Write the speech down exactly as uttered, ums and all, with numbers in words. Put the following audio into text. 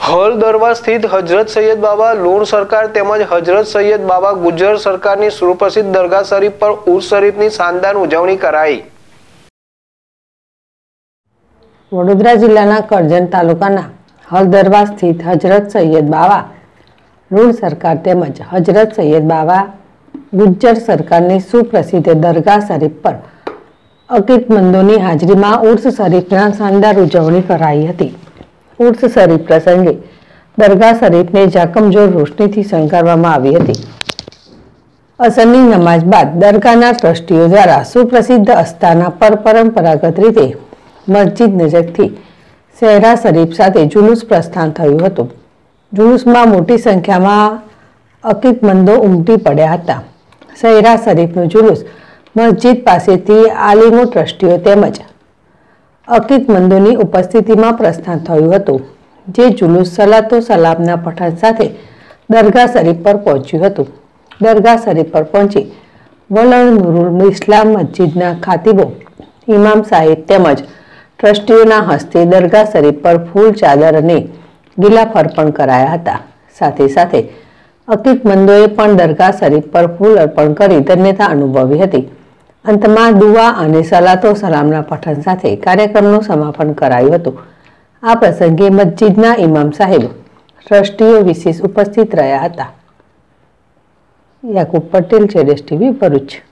હલ દરબાર સ્થિત હજરત સૈયદ બાબા લુણ સરકાર તેમજ હજરત સૈયદ બાબા ગુજ્જર સરકારની સુપ્રસિદ્ધ દરગાહ શરીફ પર ઉર્સ શરીફની શાનદાર ઉજવણી કરાઈ। વડોદરા જિલ્લાના કરજણ તાલુકાના હલ દરબાર સ્થિત હજરત સૈયદ બાબા લુણ સરકાર તેમજ હજરત સૈયદ બાબા ગુજ્જર સરકારની સુપ્રસિદ્ધ દરગાહ શરીફ પર અકીદમંદોની હાજરીમાં ઉર્સ શરીફના શાનદાર ઉજવણી કરાઈ હતી। ઉર્સ શરીફ પ્રસંગે દરગાહ શરીફને જાકમજોળ રોશનીથી શણગારવામાં આવી હતી। અસરની નમાઝ બાદ દરગાહના ટ્રસ્ટીઓ દ્વારા સુપ્રસિદ્ધ અસ્તાના પર પરંપરાગત રીતે મસ્જિદ નજીકથી શહેરા શરીફ સાથે જુલુસ પ્રસ્થાન થયું હતું। જુલુસમાં મોટી સંખ્યામાં અકીદમંદો ઉમટી પડ્યા હતા। શહેરા શરીફનું જુલુસ મસ્જિદ પાસેથી આલિમો, ટ્રસ્ટીઓ તેમજ અકીદમંદોની ઉપસ્થિતિમાં પ્રસ્થાન થયું હતું, જે જુલુસ સલાતો સલામના પઠન સાથે દરગાહ શરીફ પર પહોંચ્યું હતું। દરગાહ શરીફ પર પહોંચી વલણ નુરુલ ઇસ્લામ મસ્જિદના ખાતીબો, ઇમામ સાહેબ તેમજ ટ્રસ્ટીઓના હસ્તે દરગાહ શરીફ પર ફૂલ, ચાદર અને ગિલાફ અર્પણ કરાયા હતા। સાથે સાથે અકીદમંદોએ પણ દરગાહ શરીફ પર ફૂલ અર્પણ કરી ધન્યતા અનુભવી હતી। અંતમાં દુઆ અને સલાતો સલામના પઠન સાથે કાર્યક્રમનું સમાપન કરાયું હતું। આ પ્રસંગે મસ્જિદના ઇમામ સાહેબ, ટ્રસ્ટીઓ વિશેષ ઉપસ્થિત રહ્યા હતા। યાકુબ પટેલ, જેડેશ ટીવી, ભરૂચ।